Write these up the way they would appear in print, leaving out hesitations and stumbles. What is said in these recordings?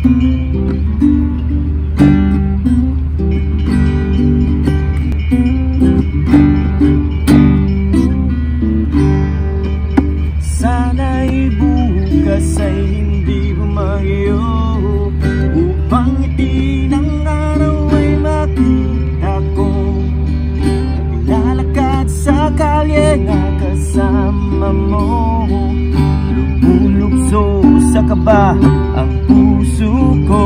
Sana'y bukas ay hindi bumayo, upang ngiti ng araw ay makita ko. Naglalakad sa kalye na kasama mo, lumulukso sa kaba ang puso ko.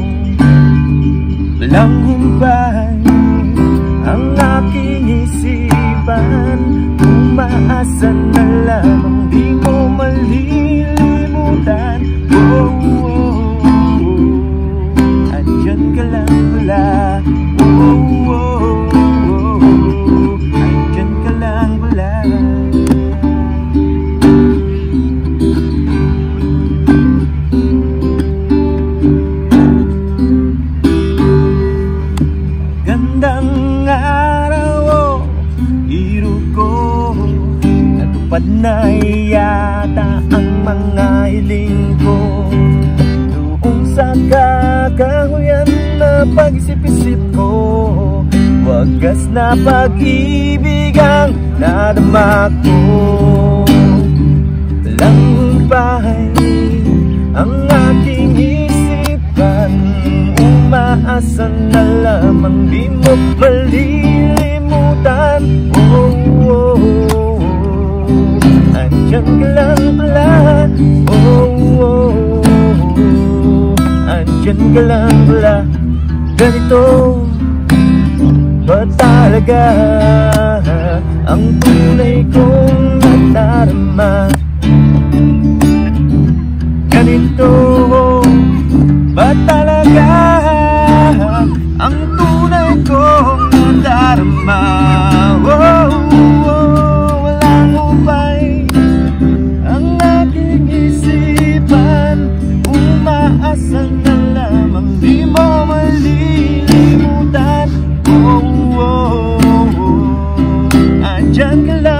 Walang humpay ang aking isipan, umaasa na lamang di mo malilimutan. Oh, oh, oh. Andyan ka lang pala. Oh, oh, oh, oh. Andyan ka lang pala. Gandang araw, oh, iro ko, natupad na yata ang mga hiling ko. Doon sa kakahuyan na pag-isip-isip ko, wagas na pag-ibig ang nadama ko. Walang humpay ang aking isipan, umaasa na lamang di mo malilimutan. Oh, oh, oh. Andyan ka lang pala. Oh, oh, oh. Andyan ka lang pala. Ganito ba talaga ang tunay kong nadarama? Ganito ba talaga ang tunay kong nadarama? Oh, oh, walang upay ang aking isipan, umaasa na lamang di mo malilimutan. Oh, oh, oh. Andyan ka lang.